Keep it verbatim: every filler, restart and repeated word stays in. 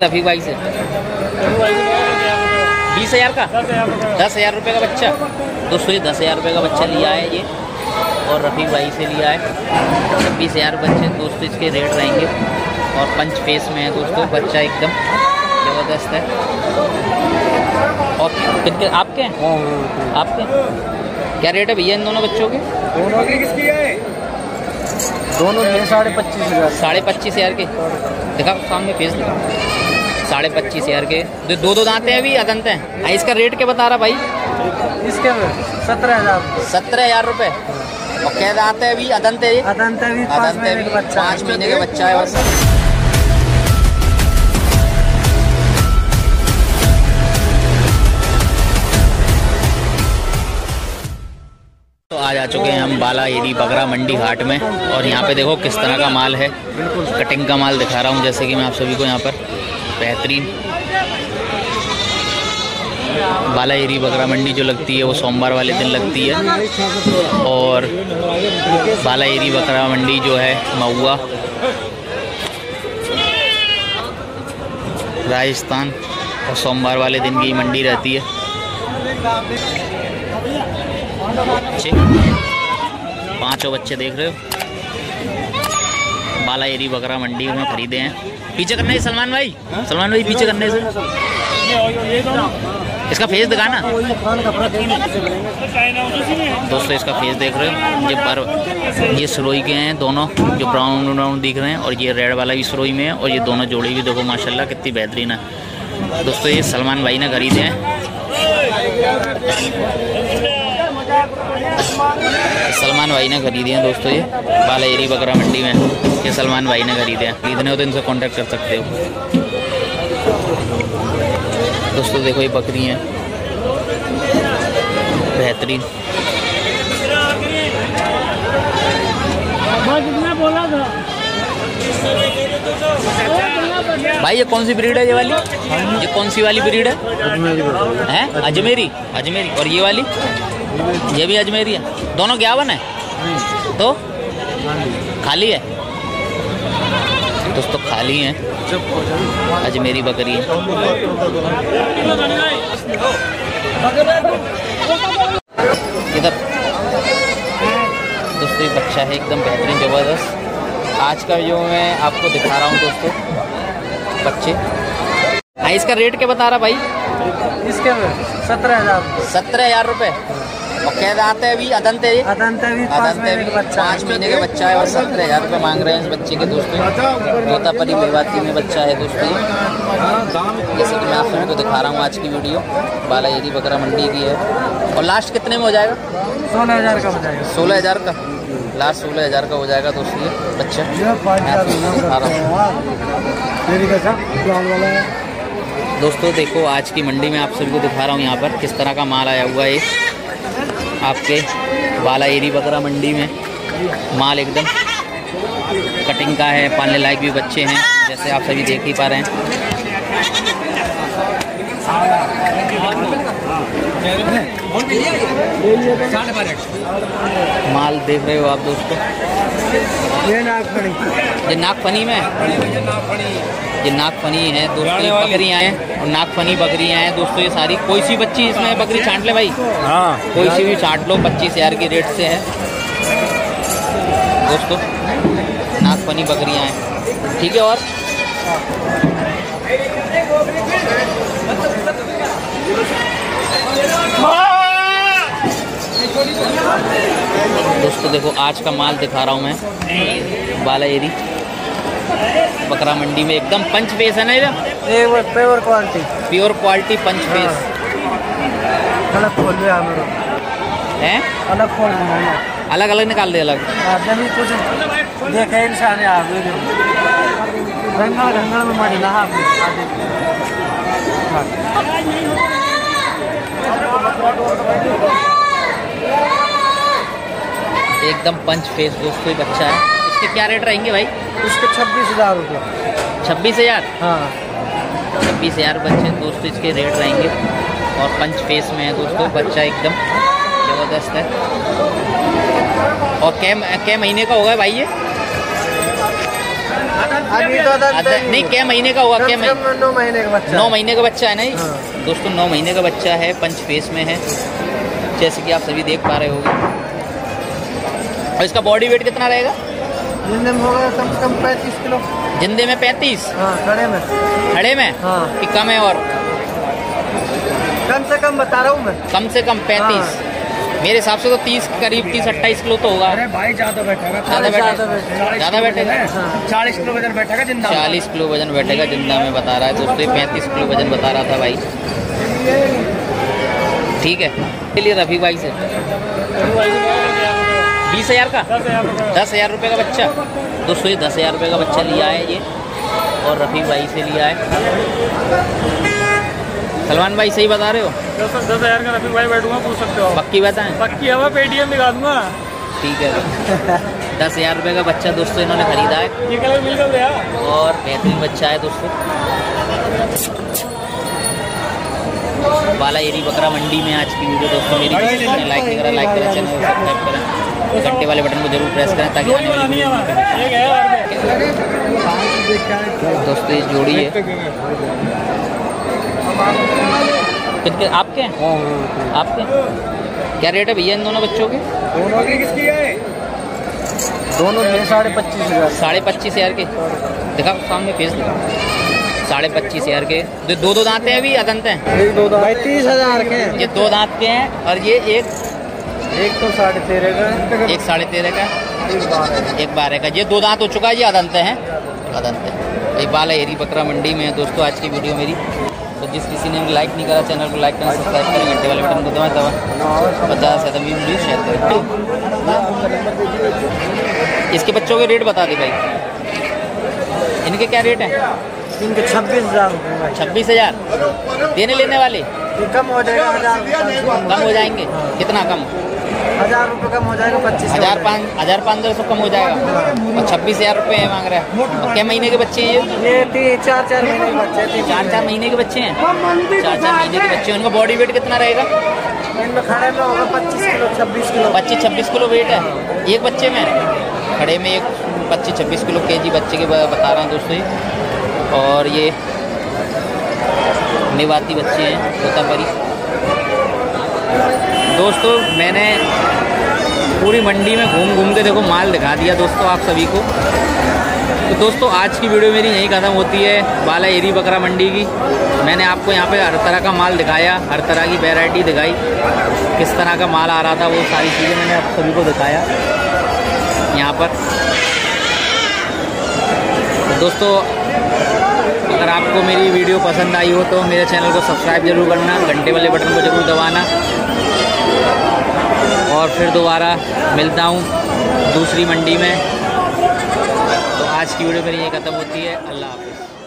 रफीक भाई से बीस हजार का दस हजार रुपये का बच्चा। दोस्तों ये दस हजार रुपये का बच्चा लिया है ये, और रफीक भाई से लिया है छब्बीस हजार बच्चे। दोस्तों इसके रेट रहेंगे और पंच फेस में है दोस्तों, बच्चा एकदम ज़बरदस्त है। और कितने आपके हैं? आपके क्या रेट है भैया इन दोनों बच्चों के? दोनों की किसकी है? दोनों साढ़े पच्चीस हजार साढ़े पच्चीस हजार के। देखा सामने फेस दिखा, साढ़े पच्चीस हजार के। दो दो, दो दांत हैं अभी अदंत हैं। इसका रेट क्या बता रहा भाई? इसके सत्रह हजार सत्रह हजार रुपये। और क्या दांत है अभी? अदंत है। अदंत है, पाँच महीने का बच्चा है बस। तो आज आ चुके हैं हम बाला एरी बगरा मंडी घाट में, और यहाँ पे देखो किस तरह का माल है। बिल्कुल कटिंग का माल दिखा रहा हूँ जैसे कि मैं आप सभी को। यहाँ पर बेहतरीन बाला एरी बगरा मंडी जो लगती है वो सोमवार वाले दिन लगती है, और बाला एरी बगरा मंडी जो है महुआ राजस्थान, और सोमवार वाले दिन की मंडी रहती है। बच्चे पांचों बच्चे देख रहे हो बाला एरी बकरा मंडी में खरीदे हैं। पीछे करने से सलमान भाई, सलमान भाई पीछे करने से। इसका फेस दिखाना दोस्तों, इसका फेस देख रहे हो। ये पर ये सरोई के हैं दोनों, जो ब्राउन ब्राउन दिख रहे हैं, और ये रेड वाला भी सरोई में है। और ये दोनों जोड़ी भी देखो माशाल्लाह कितनी बेहतरीन है। दोस्तों ये सलमान भाई ने खरीदे हैं, सलमान भाई ने खरीदे हैं दोस्तों। ये बाला एरी बकरा मंडी में ये सलमान भाई ने खरीदे हैं। खरीदने हो तो इनसे कांटेक्ट कर सकते हो दोस्तों। देखो ये बकरी हैं बेहतरीन। भाई ये कौन सी ब्रीड है? ये वाली, ये कौन सी वाली ब्रीड है? हैं अजमेरी, अजमेरी। और ये वाली, ये भी अजमेरी है। दोनों ग्यावन है तो खाली है दोस्तों, खाली है। अजमेरी बकरी है। इधर दोस्तों ये बच्चा है एकदम बेहतरीन ज़बरदस्त। आज का जो मैं आपको दिखा रहा हूँ दोस्तों बच्चे। हाँ इसका रेट क्या बता रहा भाई? इसके सत्रह हजार सत्रह हजार रुपये। और क्या दांत है अभी? अदंत है। अदंत है, पाँच महीने का बच्चा है, और सत्रह हजार रुपये मांग रहे हैं इस बच्चे के दोस्तों। तोतापरी मेवाती में बच्चा है दोस्तों ये, जैसे कि मैं आप सभी को दिखा रहा हूँ। आज की वीडियो बाला एरी बकरा मंडी की है। और लास्ट कितने में हो जाएगा? सोलह हजार का हो जाएगा। सोलह हजार का लास्ट सोलह हजार का हो जाएगा दोस्तों ये बच्चा। दोस्तों देखो आज की मंडी में आप सभी को दिखा रहा हूँ यहाँ पर किस तरह का माल आया हुआ है। आपके बाला एरी बकरा मंडी में माल एकदम कटिंग का है, पालने लायक भी बच्चे हैं जैसे आप सभी देख ही पा रहे हैं। माल देख रहे हो आप दोस्तों। ये नागफनी, ये नागफनी में, ये नागफनी है दोस्तों। ये बकरियाँ हैं और नागफनी बकरियाँ हैं दोस्तों ये सारी। कोई सी बच्ची इसमें बकरी छांट ले भाई। हाँ कोई सी भी छांट लो, पच्चीस हजार के रेट से है दोस्तों। नागफनी बकरियाँ हैं ठीक है। और दोस्तों देखो आज का माल दिखा रहा हूँ मैं बाला एरी बकरा मंडी में। एकदम पंच फेस है ना ये? Pure quality, pure quality punch face. अलग खोल लिया हैं? अलग खोल लिया, अलग अलग निकाल दे। अलग कुछ देखे इंसान रंगल रंगल में मरी ना। एकदम पंच फेस दोस्तों ये बच्चा है। इसके क्या रेट रहेंगे भाई? इसके छब्बीस हजार रुपये। छब्बीस हजार हाँ छब्बीस हजार बच्चे दोस्तों इसके रेट रहेंगे, और पंच फेस में है दोस्तों बच्चा एकदम ज़बरदस्त है। और कै कै महीने का होगा भाई ये? अभी तो नहीं, क्या महीने का हुआ? क्या महीने? नौ महीने का बच्चा। नौ महीने का बच्चा है ना ये? हाँ। दोस्तों नौ महीने का बच्चा है, पंच फेस में है, जैसे कि आप सभी देख पा रहे होंगे। और इसका बॉडी वेट कितना रहेगा? जिंदे में होगा कम से कम पैंतीस किलो। जिंदे में पैंतीस? हाँ, खड़े में। खड़े में? हाँ। कि कम है? और कम से कम बता रहा हूँ मैं। कम से कम पैंतीस? हाँ। मेरे हिसाब से तो तीस, करीब तीस अट्ठाईस किलो तो होगा। अरे भाई ज्यादा बैठेगा, ज्यादा बैठेगा, ज्यादा बैठेगा। चालीस किलो वजन बैठेगा जिंदा। चालीस किलो वजन बैठेगा जिंदा में बता रहा है दोस्तों। पैंतीस किलो वजन बता रहा था भाई। ठीक है, के लिए रफ़ी भाई से बीस हजार का, दस हजार रुपये का बच्चा। दोस्तों ये दस हजार रुपये का बच्चा लिया है ये, और रफ़ी भाई से लिया है। सलमान भाई सही बता रहे हो? दस हजार का रफ़ी भाई बैठूंगा, पूछ सकते हो। पक्की बताएं? पक्की हवा, पेटीएम दिखा दूंगा। ठीक है, दस हजार रुपये का बच्चा दोस्तों इन्होंने खरीदा है, ये कलर मिल गया और बेहतरीन बच्चा है दोस्तों। बाला एरी बकरा मंडी में आज की वीडियो दोस्तों मेरी ने लाइक नहीं करा, लाइक करें, चैनल को सब्सक्राइब करें, घंटे वाले बटन को जरूर प्रेस करें ताकि आने वाली दोस्तों ये जोड़ी है। कितने आपके हैं? आपके क्या रेट है भैया इन दोनों बच्चों के? दोनों की किसकी है? दोनों के साढ़े पच्चीस हजार। साढ़े पच्चीस हजार के? दिखा सामने फेस दिखा। साढ़े पच्चीस हजार के। जो दो दो दांत हैं अभी अदंत हैं? एक दो दांत तीस हजार के। ये दो दांत के हैं, और ये एक एक तो साढ़े तेरह का, एक साढ़े तेरह का, एक बारह का। ये दो दांत हो चुका है, ये अदंत हैं, अदंत है। ये बाला एरी बकरा मंडी में है दोस्तों आज की वीडियो मेरी। तो जिस किसी ने भी लाइक नहीं करा चैनल को लाइक करना, सब्सक्राइब करें, घंटे वाले बटन को दबाएं, दबा और ज़्यादा से ज़्यादा वीडियो शेयर करें। इसके बच्चों के रेट बता दे भाई, इनके क्या रेट हैं? इनके छब्बीस हजार छब्बीस हजार देने लेने वाले? कम हो जाएगा, हजार कम हो जाएंगे? कितना कम? हजार रुपये कम हो जाएगा, पच्चीस हजार पाँच हजार पाँच सौ कम हो जाएगा, और छब्बीस हजार रुपये मांग रहा है। क्या महीने के बच्चे हैं ये? ये चार चार महीने के बच्चे। चार चार महीने के बच्चे हैं? चार चार महीने के बच्चे। उनका बॉडी वेट कितना रहेगा? इनमें खड़े में होगा पच्चीस किलो, छब्बीस किलो। पच्चीस छब्बीस किलो वेट है एक बच्चे में? खड़े में एक पच्चीस छब्बीस किलो के जी बच्चे के बता रहा हूँ दोस्तों ये। और ये मेवाती बच्चे हैं, तोतापरी। दोस्तों मैंने पूरी मंडी में घूम घूम के देखो माल दिखा दिया दोस्तों आप सभी को। तो दोस्तों आज की वीडियो मेरी यहीं ख़त्म होती है, बाला एरी बकरा मंडी की। मैंने आपको यहाँ पे हर तरह का माल दिखाया, हर तरह की वैरायटी दिखाई, किस तरह का माल आ रहा था वो सारी चीज़ें मैंने आप सभी को दिखाया यहाँ पर। तो दोस्तों अगर आपको मेरी वीडियो पसंद आई हो तो मेरे चैनल को सब्सक्राइब जरूर करना, घंटे वाले बटन को जरूर दबाना, और फिर दोबारा मिलता हूँ दूसरी मंडी में। तो आज की वीडियो मेरी ये ख़त्म होती है। अल्लाह हाफ़िज़।